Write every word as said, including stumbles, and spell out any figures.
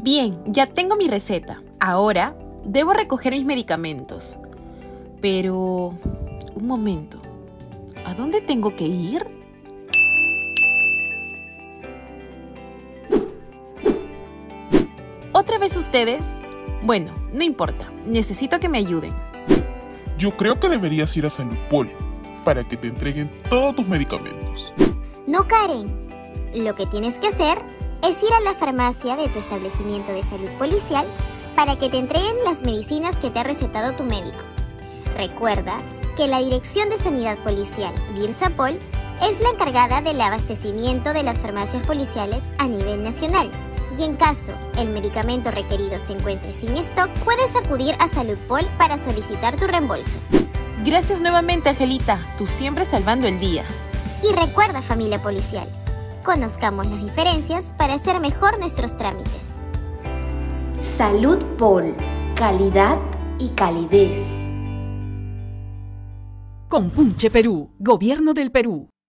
Bien, ya tengo mi receta. Ahora debo recoger mis medicamentos. Pero... un momento. ¿A dónde tengo que ir? ¿Otra vez ustedes? Bueno, no importa. Necesito que me ayuden. Yo creo que deberías ir a Salud Pol para que te entreguen todos tus medicamentos. No, Karen. Lo que tienes que hacer es ir a la farmacia de tu establecimiento de salud policial para que te entreguen las medicinas que te ha recetado tu médico. Recuerda que la Dirección de Sanidad Policial, DIRSAPOL, es la encargada del abastecimiento de las farmacias policiales a nivel nacional. Y en caso el medicamento requerido se encuentre sin stock, puedes acudir a Salud Pol para solicitar tu reembolso. Gracias nuevamente, Angelita. Tú siempre salvando el día. Y recuerda, familia policial, conozcamos las diferencias para hacer mejor nuestros trámites. Salud Pol, calidad y calidez. Compunche Perú, Gobierno del Perú.